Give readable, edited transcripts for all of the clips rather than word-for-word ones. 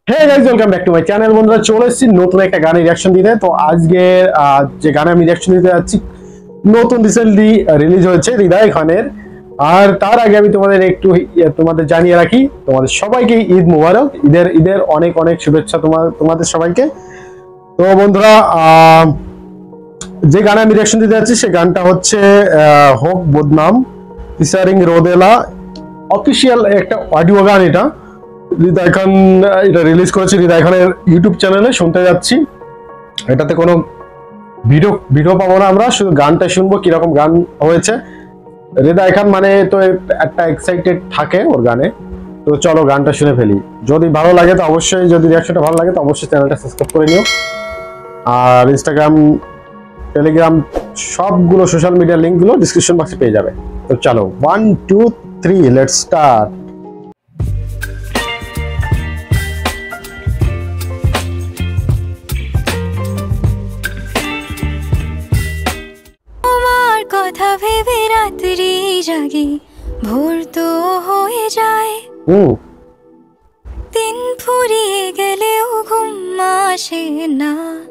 Hey guys, welcome back to my channel. বন্ধুরা, চলে এসেছি নতুন একটা গানের রিঅ্যাকশন দিতে। তো আজকে যে গানে আমি রিঅ্যাকশন দিতে যাচ্ছি, নতুন রিসেন্টলি রিলিজ হয়েছে হৃদয় খানের। আর তার আগে আমি তোমাদের জানিয়ে রাখি, তোমাদের সবাইকে ঈদ মুবারক। ঈদের অনেক অনেক শুভেচ্ছা তোমাদের সবাইকে। তো বন্ধুরা, যে গানে আমি রিঅ্যাকশন দিতে যাচ্ছি সে গানটা হচ্ছে হোক বদনাম ফিচারিং রোদেলা। অফিসিয়াল একটা অডিও গান এটা। হৃদয় খান এটা রিলিজ করেছে হৃদয় খানের ইউটিউব চ্যানেলে। শুনতে যাচ্ছি, এটাতে কোনো ভিডিও পাবো না, আমরা শুধু গানটা শুনবো কিরকম গান হয়েছে। হৃদয় খান মানে তো একটা এক্সাইটেড থাকে ওর গানে। তো চলো গানটা শুনে ফেলি। যদি ভালো লাগে তো অবশ্যই, যদি রিঅ্যাকশনটা ভালো লাগে তো অবশ্যই চ্যানেলটা সাবস্ক্রাইব করে নিও। আর ইনস্টাগ্রাম, টেলিগ্রাম সবগুলো সোশ্যাল মিডিয়ার লিঙ্কগুলো ডিসক্রিপশন বক্সে পেয়ে যাবে। তো চলো 1 2 3 লেটস স্টার্ট। কথা ভেবে রাত্রি জাগি, ভোর তো হয়ে যায়। দিন ফুরিয়ে গেলেও ঘুম আসে না।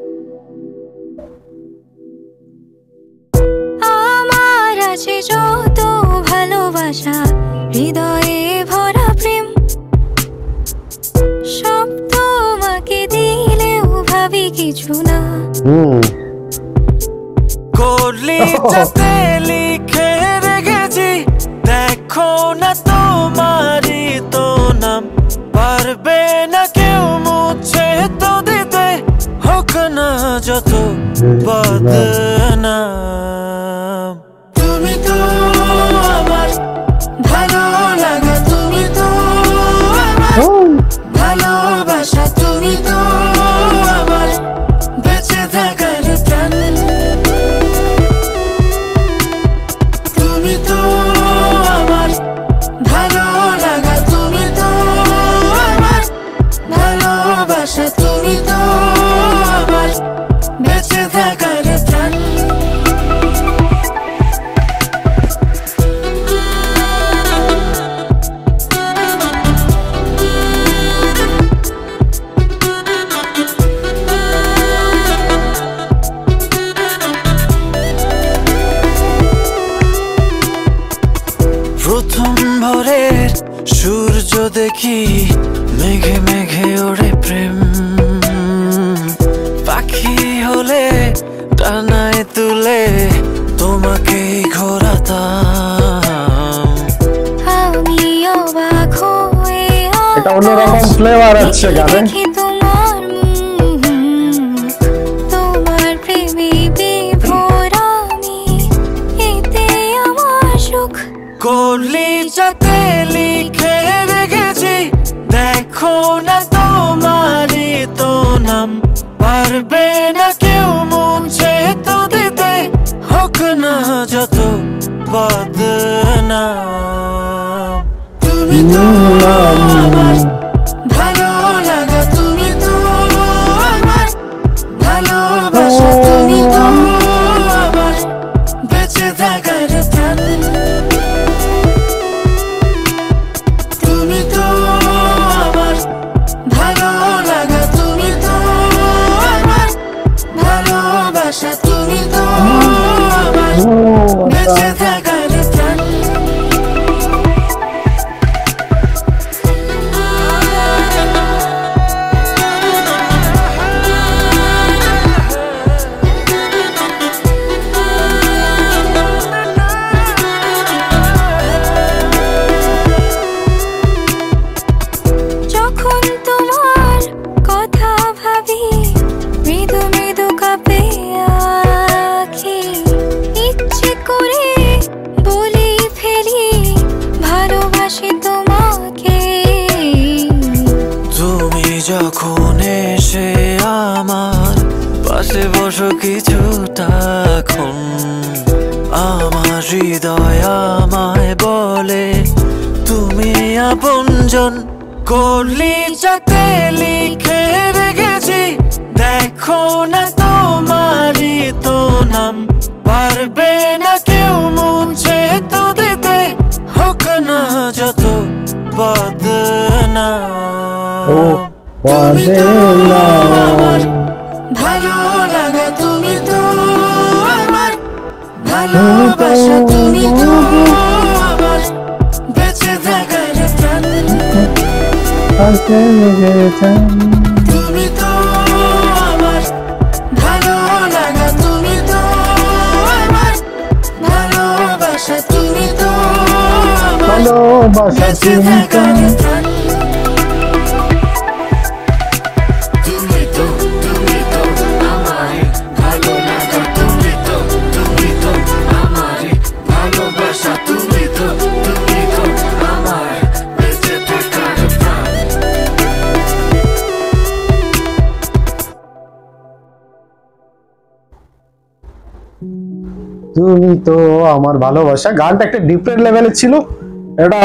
আমার আছে যত ভালোবাসা, হৃদয়ে ভরা প্রেম, সব তোমাকে দিলেও ভাবি কিছু না। কলিজাতে লিখে রেখেছি, দেখো না তোমারই তো নাম। পারবে না কেউ মুছে তো দিতে, হোক না যত বদনাম। তুমি তো আমার ভালো লাগা, তুমি তো আমার ভালোবাসা, তুমি তো আমার বেঁচে থাকার প্রাণ। তুমি তো আমার বেঁচে থাকার প্রাণ। প্রথম ভোরের সূর্য দেখি, মেঘে মেঘে ওড়ে প্রেম। পাখি হলে ডানায় তুলে তোমাকে ঘোরাতাম। আমি অবাক হয়ে এটা অন্যরকম ফ্লেভার আছে গানে। তোমার তোমার প্রেমে বিভোর আমি, এতে আমার সুখ। কলিজাতে লিখে রেখেছি, দেখো না তোমারই তো নাম। পারবে না কেউ মুছে তো দিতে, হোক না যত বদনাম। তুমি তো আমার ভালো লাগা, তুমি তো আমার ভালোবাসা, তুমি তো আমার বেঁচে থাকার প্রাণ। তুমি তো আমার ভালো লাগা, তুমি তো আমার ভালোবাসা, তুমি তো আমার বেঁচে থাকার প্রাণ। যখন তোমার কথা ভাবি, মৃদু মৃদু কাঁপে আখি। ইচ্ছে করে বলি ফেলি, ভালোবাসি তোমাকে। তুমি যখন এসে আমার পাশে বসো কিছুটাক্ষণ, আমার হৃদয় আমায় বলে তুমি আপনজন। কলিজাতে লিখে রেখেছি, দেখো না তোমারই তো নাম। পারবে না কেউ মুছে তো দিতে, হোক না যত বদনাম। বাজে না। ভালো লাগা তুমি তো আমার, ভালোবাসা তুমি তো আমার, বেঁচে থাকার প্রাণ। তুমি তো আমার, ভালো লাগা তুমি তো আমার, ভালোবাসা তুমি তো আমার, ভালোবাসা বেঁচে তুমি তো থাকার প্রাণ। তুমি তো আমারই ভালো লাগা, তুমি তো আমারই ভালোবাসা, তুমি তো আমার, বেঁচে থাকার প্রাণ। তুমি তো আমার ভালোবাসা গানটা একটা ডিফারেন্ট লেভেলের ছিল। এটা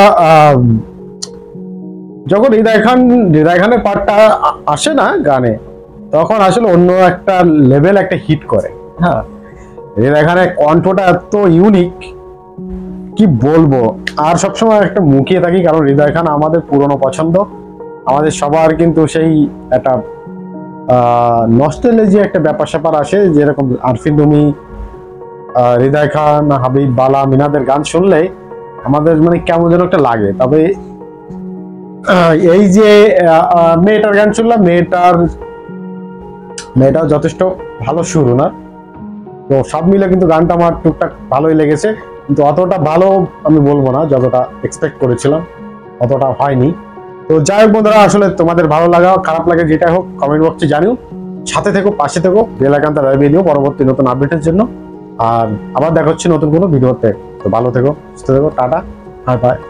যখন হৃদয় খানের পার্টটা আসে না গানে, তখন আসলে অন্য একটা লেভেল একটা হিট করে। হ্যাঁ, হৃদয় খানের কণ্ঠটা এত ইউনিক, কি বলবো। আর সবসময় একটা মুখিয়ে থাকি, কারণ হৃদয় খান আমাদের পুরনো পছন্দ, আমাদের সবার কিন্তু সেই একটা নস্টালজিয়া একটা ব্যাপার স্যাপার আসে, যেরকম আরফিন রুমি, হৃদয় খান, হাবিব, বালা, মিনাদের গান শুনলে আমাদের মানে কেমন যেন একটা লাগে। তবে এই যে মেয়েটার গান শুনলাম, মেয়েটাও যথেষ্ট ভালো সুর না, তো সব মিলে কিন্তু গানটা আমার টুকটাক ভালোই লেগেছে, কিন্তু অতটা ভালো আমি বলবো না, যতটা এক্সপেক্ট করেছিলাম অতটা হয়নি। তো যাই হোক বন্ধুরা, আসলে তোমাদের ভালো লাগা খারাপ লাগে যেটা হোক কমেন্ট বক্সে জানিও, সাথে থেকো, পাশে থেকো, বেল আইকনটা দাবিয়ে দিও পরবর্তী নতুন আপডেটের জন্য। আর আবার দেখা হচ্ছে নতুন কোনো ভিডিওতে। তো ভালো থেকো, সুস্থ থেকো, টাটা, বাই বাই।